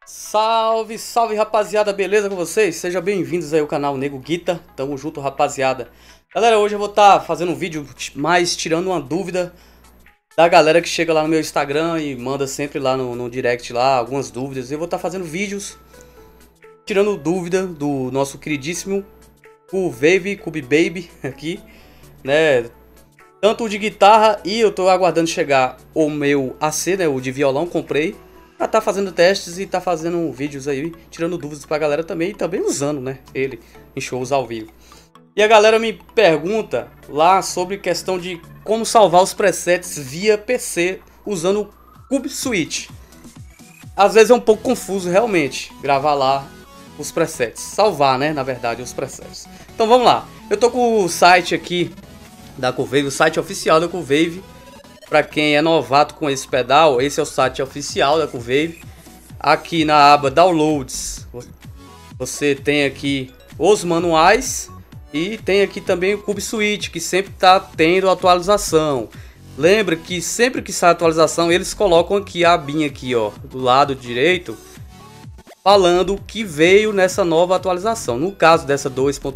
Salve, salve rapaziada, beleza com vocês? Sejam bem-vindos aí ao canal Nego Guita, tamo junto rapaziada. Galera, hoje eu vou estar fazendo um vídeo mais tirando uma dúvida da galera que chega lá no meu Instagram e manda sempre lá no direct lá algumas dúvidas. Eu vou estar fazendo vídeos tirando dúvida do nosso queridíssimo Cub Baby aqui, né? Tanto o de guitarra e eu tô aguardando chegar o meu AC, né, o de violão, comprei. Já tá fazendo testes e tá fazendo vídeos aí, tirando dúvidas pra galera também e também usando, né, ele em shows ao vivo. E a galera me pergunta lá sobre questão de como salvar os presets via PC usando o Cube Switch. Às vezes é um pouco confuso realmente gravar lá os presets, salvar, né, na verdade, os presets. Então vamos lá, eu tô com o site aqui da Cubwave, o site oficial da Cubwave. Para quem é novato com esse pedal, esse é o site oficial da Cubwave. Aqui na aba Downloads, você tem aqui os manuais e tem aqui também o Cube Switch, que sempre está tendo atualização. Lembra que sempre que sai atualização, eles colocam aqui a abinha aqui, ó, do lado direito, falando o que veio nessa nova atualização. No caso dessa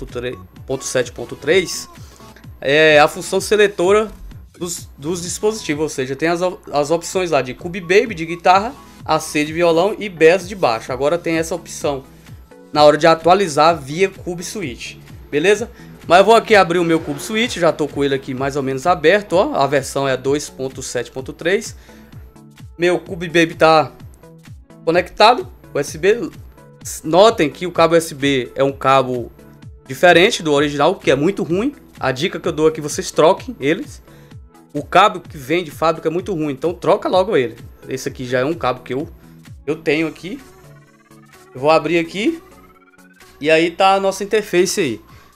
2.7.3, é a função seletora dos dispositivos, ou seja, tem as opções lá de Cube Baby de guitarra, AC de violão e bass de baixo. Agora tem essa opção na hora de atualizar via Cube Switch, beleza? Mas eu vou aqui abrir o meu Cube Switch, já tô com ele aqui mais ou menos aberto, ó. A versão é 2.7.3. Meu Cube Baby tá conectado USB. Notem que o cabo USB é um cabo diferente do original, que é muito ruim. A dica que eu dou é que vocês troquem eles. O cabo que vem de fábrica é muito ruim, então troca logo ele. Esse aqui já é um cabo que eu tenho aqui. Eu vou abrir aqui. E aí tá a nossa interface aí.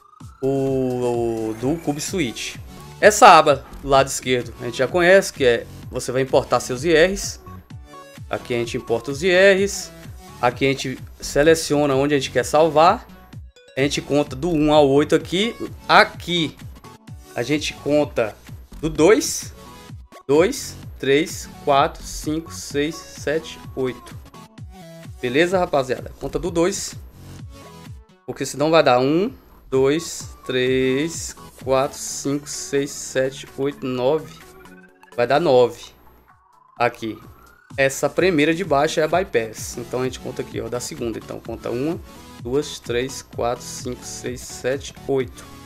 Do Cube Switch. Essa aba do lado esquerdo a gente já conhece, que é você vai importar seus IRs. Aqui a gente importa os IRs. Aqui a gente seleciona onde a gente quer salvar. A gente conta do 1 ao 8 aqui. Aqui a gente conta do 2, 3, 4, 5, 6, 7, 8. Beleza, rapaziada? Conta do 2. Porque senão vai dar 1, 2, 3, 4, 5, 6, 7, 8, 9. Vai dar 9. Aqui. Essa primeira de baixo é a bypass. Então a gente conta aqui, ó, da segunda. Então conta 1, 2, 3, 4, 5, 6, 7, 8.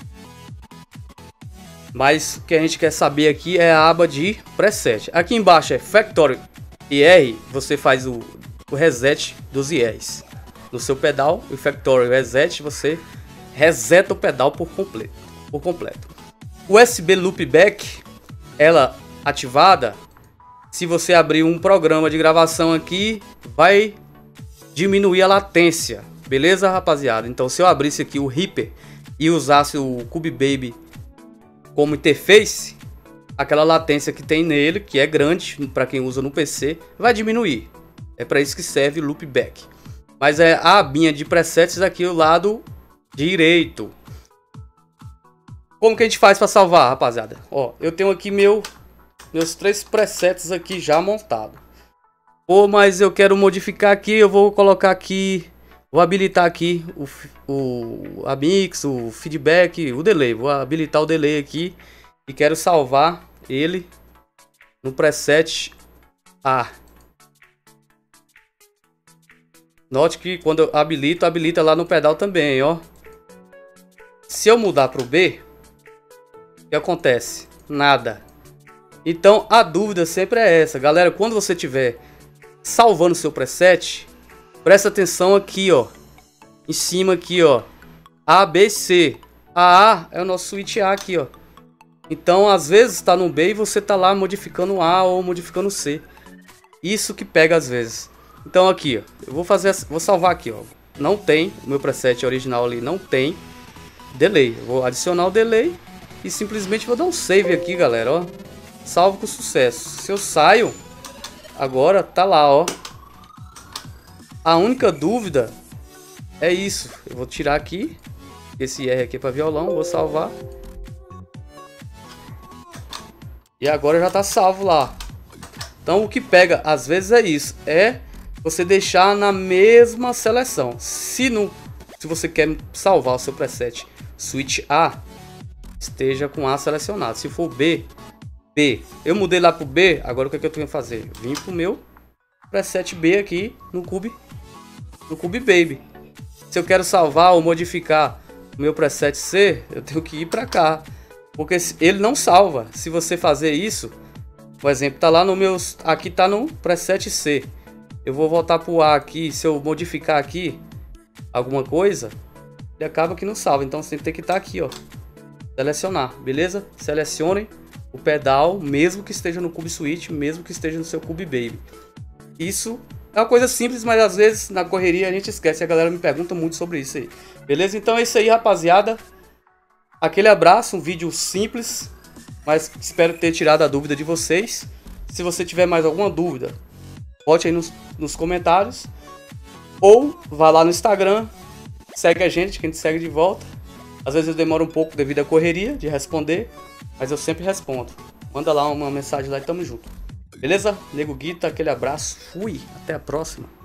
Mas o que a gente quer saber aqui é a aba de preset. Aqui embaixo é Factory IR. Você faz o reset dos IRs no seu pedal. O Factory Reset, você reseta o pedal por completo. O USB Loopback, ela ativada, se você abrir um programa de gravação aqui, vai diminuir a latência. Beleza, rapaziada? Então se eu abrisse aqui o Reaper e usasse o Cube Baby como interface, aquela latência que tem nele, que é grande para quem usa no PC, vai diminuir. É para isso que serve o Loopback. Mas é a abinha de presets aqui do lado direito. Como que a gente faz para salvar, rapaziada? Ó, eu tenho aqui meus 3 presets aqui já montado. Pô, mas eu quero modificar aqui, eu vou colocar aqui, vou habilitar aqui a mix, o feedback, o delay. Vou habilitar o delay aqui e quero salvar ele no preset A. Note que quando eu habilito, habilita lá no pedal também, ó. Se eu mudar para o B, o que acontece? Nada. Então a dúvida sempre é essa, galera. Quando você estiver salvando seu preset, presta atenção aqui, ó. Em cima aqui, ó. A, B, C. A A é o nosso switch A aqui, ó. Então, às vezes está no B e você tá lá modificando o A ou modificando o C. Isso que pega às vezes. Então aqui, ó. Eu vou salvar aqui, ó. Não tem, o meu preset original ali não tem delay. Eu vou adicionar o delay e simplesmente vou dar um save aqui, galera, ó. Salvo com sucesso. Se eu saio, agora tá lá, ó. A única dúvida é isso. Eu vou tirar aqui esse R aqui para violão, vou salvar. E agora já tá salvo lá. Então o que pega às vezes é isso, é você deixar na mesma seleção. Se você quer salvar o seu preset switch A, esteja com A selecionado. Se for B, B. Eu mudei lá pro B, agora o que eu tenho que fazer? Vim pro meu preset B aqui no Cube Baby. Se eu quero salvar ou modificar o meu preset C, eu tenho que ir para cá, porque ele não salva. Se você fazer isso, por exemplo, tá lá no meus, aqui tá no preset C. Eu vou voltar pro A aqui, se eu modificar aqui alguma coisa, ele acaba que não salva. Então você tem que estar aqui, ó, selecionar, beleza? Selecione o pedal, mesmo que esteja no Cube Switch, mesmo que esteja no seu Cube Baby. Isso é uma coisa simples, mas às vezes na correria a gente esquece. A galera me pergunta muito sobre isso aí. Beleza? Então é isso aí, rapaziada. Aquele abraço, um vídeo simples, mas espero ter tirado a dúvida de vocês. Se você tiver mais alguma dúvida, bote aí nos comentários. Ou vá lá no Instagram, segue a gente, que a gente segue de volta. Às vezes eu demoro um pouco devido à correria de responder, mas eu sempre respondo. Manda lá uma mensagem lá e tamo junto. Beleza? Nego Guita, aquele abraço. Fui. Até a próxima.